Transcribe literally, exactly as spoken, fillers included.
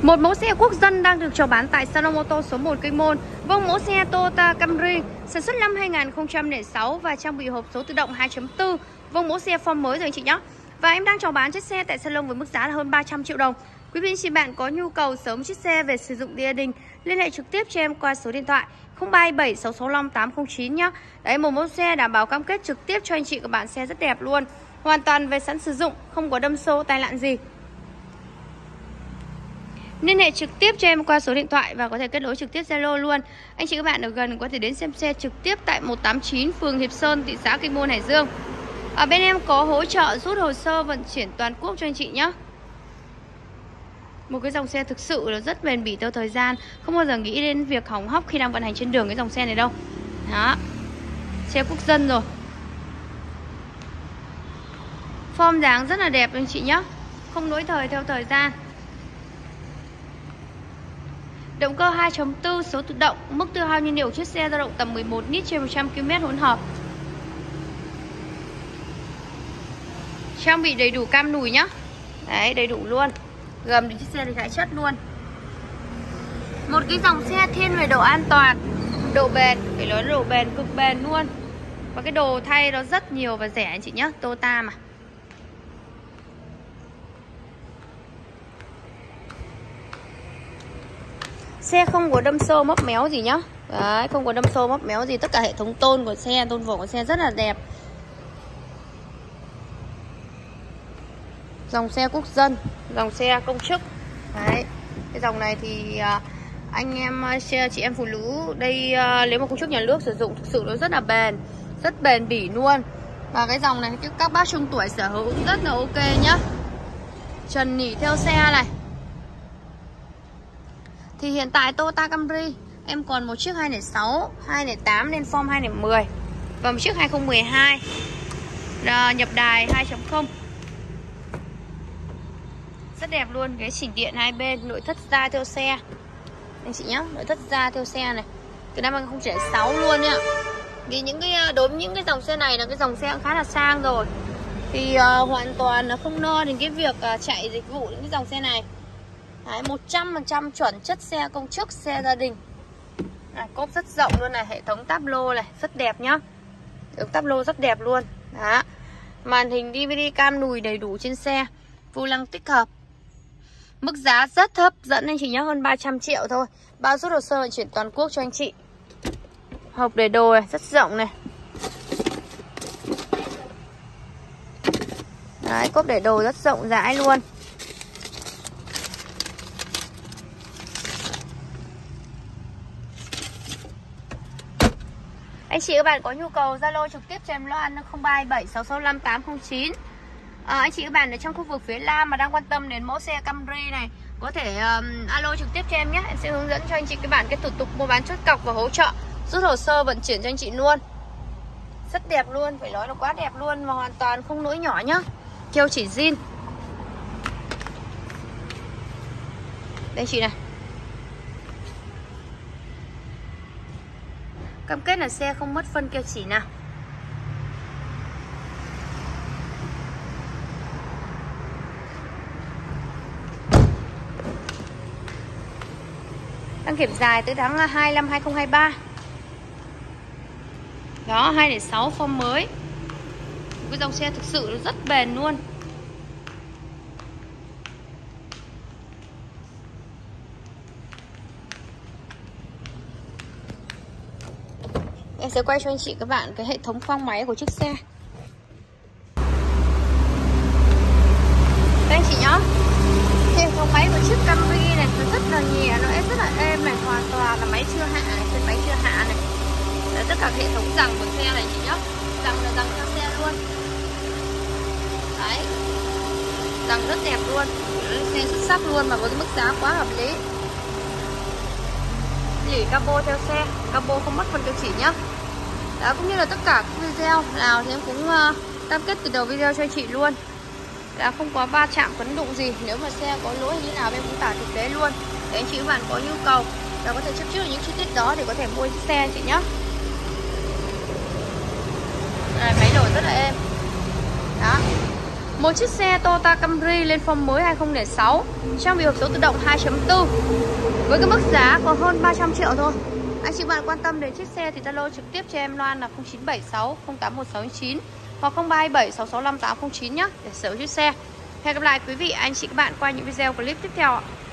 Một mẫu xe quốc dân đang được chào bán tại Salon ô tô số một Kinh Môn. Vâng, mẫu xe Toyota Camry sản xuất năm hai nghìn không trăm lẻ sáu và trang bị hộp số tự động hai chấm bốn. Vâng, mẫu xe form mới rồi anh chị nhé. Và em đang chào bán chiếc xe tại salon với mức giá là hơn ba trăm triệu đồng. Quý vị anh chị bạn có nhu cầu sớm chiếc xe về sử dụng gia đình, liên hệ trực tiếp cho em qua số điện thoại không ba bảy sáu sáu năm tám không chín nhé. Đấy, một mẫu xe đảm bảo cam kết trực tiếp cho anh chị các bạn, xe rất đẹp luôn, hoàn toàn về sẵn sử dụng, không có đâm xô tai nạn gì. Liên hệ trực tiếp cho em qua số điện thoại và có thể kết nối trực tiếp Zalo luôn. Anh chị các bạn ở gần có thể đến xem xe trực tiếp tại một tám chín phường Hiệp Sơn, thị xã Kinh Môn, Hải Dương. Ở bên em có hỗ trợ rút hồ sơ vận chuyển toàn quốc cho anh chị nhé. Một cái dòng xe thực sự là rất bền bỉ theo thời gian, không bao giờ nghĩ đến việc hỏng hóc khi đang vận hành trên đường cái dòng xe này đâu. Đó, xe quốc dân rồi, form dáng rất là đẹp anh chị nhé, không lỗi thời theo thời gian. Động cơ hai chấm bốn số tự động, mức tiêu hao nhiên liệu chiếc xe dao động tầm mười một lít trên một trăm ki lô mét hỗn hợp. Trang bị đầy đủ cam lùi nhá. Đấy, đầy đủ luôn. Gầm thì chiếc xe thì khá chất luôn. Một cái dòng xe thiên về độ an toàn, độ bền, phải nói độ bền, cực bền luôn. Và cái đồ thay nó rất nhiều và rẻ anh chị nhé, Toyota mà. Xe không có đâm xô móc méo gì nhá. Đấy, không có đâm xô móc méo gì. Tất cả hệ thống tôn của xe, tôn vỏ của xe rất là đẹp. Dòng xe quốc dân, dòng xe công chức. Đấy, cái dòng này thì uh, anh em, chị em phụ nữ đây uh, nếu mà công chức nhà nước sử dụng thực sự nó rất là bền, rất bền bỉ luôn. Và cái dòng này các bác trung tuổi sở hữu rất là ok nhá. Trần nỉ theo xe này. Thì hiện tại Toyota Camry em còn một chiếc hai không sáu, hai không tám nên form hai không một không và một chiếc hai không một hai nhập đài hai chấm không. Rất đẹp luôn, cái chỉnh điện hai bên, nội thất da theo xe anh chị nhé, nội thất da theo xe này từ năm hai không không sáu luôn nhá. Vì những cái đối với những cái dòng xe này là cái dòng xe khá là sang rồi thì uh, hoàn toàn là không lo đến cái việc uh, chạy dịch vụ những cái dòng xe này. Đấy, một trăm phần trăm chuẩn chất xe công chức, xe gia đình. À, cốp rất rộng luôn này, hệ thống táp lô này rất đẹp nhá, hệ thống táp lô rất đẹp luôn. Đó, màn hình đê vê đê cam lùi đầy đủ trên xe, vô lăng tích hợp. Mức giá rất hấp dẫn anh chị nhé, hơn ba trăm triệu thôi. Bao rút hồ sơ vận chuyển toàn quốc cho anh chị. Hộp để đồ này, rất rộng này. Đấy, cốp để đồ rất rộng rãi luôn. Anh chị các bạn có nhu cầu Zalo trực tiếp cho em Loan không ba bảy sáu sáu năm tám không chín. À, anh chị các bạn ở trong khu vực phía Nam mà đang quan tâm đến mẫu xe Camry này có thể um, alo trực tiếp cho em nhé. Em sẽ hướng dẫn cho anh chị các bạn cái thủ tục mua bán chốt cọc và hỗ trợ rút hồ sơ vận chuyển cho anh chị luôn. Rất đẹp luôn, phải nói là quá đẹp luôn và hoàn toàn không lỗi nhỏ nhá. Keo chỉ zin. Đây chị này. Cam kết là xe không mất phân keo chỉ nào. Đăng kiểm dài tới tháng hai năm hai không hai ba. Đó, hai không sáu form mới. Cái dòng xe thực sự rất bền luôn. Em sẽ quay cho anh chị các bạn cái hệ thống khoang máy của chiếc xe. Các anh chị nhá, hệ thống máy của chiếc Camry này nó rất là nhẹ, nó rất là êm này, hoàn toàn là máy chưa hạ này, chân máy chưa hạ này. Đấy, tất cả hệ thống rằng của xe này chị nhá, rằng là rằng theo xe luôn. Đấy, rằng rất đẹp luôn, xe xuất sắc luôn mà với mức giá quá hợp lý. Lỉ capo theo xe, capo không mất phân keo chỉ nhá. Đó, cũng như là tất cả các video nào thì em cũng uh, cam kết từ đầu video cho anh chị luôn là không có va chạm vấn đụng gì. Nếu mà xe có lỗi như thế nào em cũng tả thực tế luôn để anh chị các bạn có nhu cầu và có thể chấp trước những chi tiết đó để có thể mua chiếc xe anh chị nhé. Máy nổ rất là êm. Đó, Một chiếc xe Toyota Camry lên form mới hai không không sáu, trang bị hộp số tự động hai chấm bốn với cái mức giá có hơn ba trăm triệu thôi. Anh chị bạn quan tâm đến chiếc xe thì Zalo trực tiếp cho em Loan là không chín bảy sáu không tám một sáu chín hoặc không ba hai bảy sáu sáu năm tám không chín nhé để sở hữu chiếc xe. Hẹn gặp lại quý vị anh chị các bạn qua những video clip tiếp theo ạ.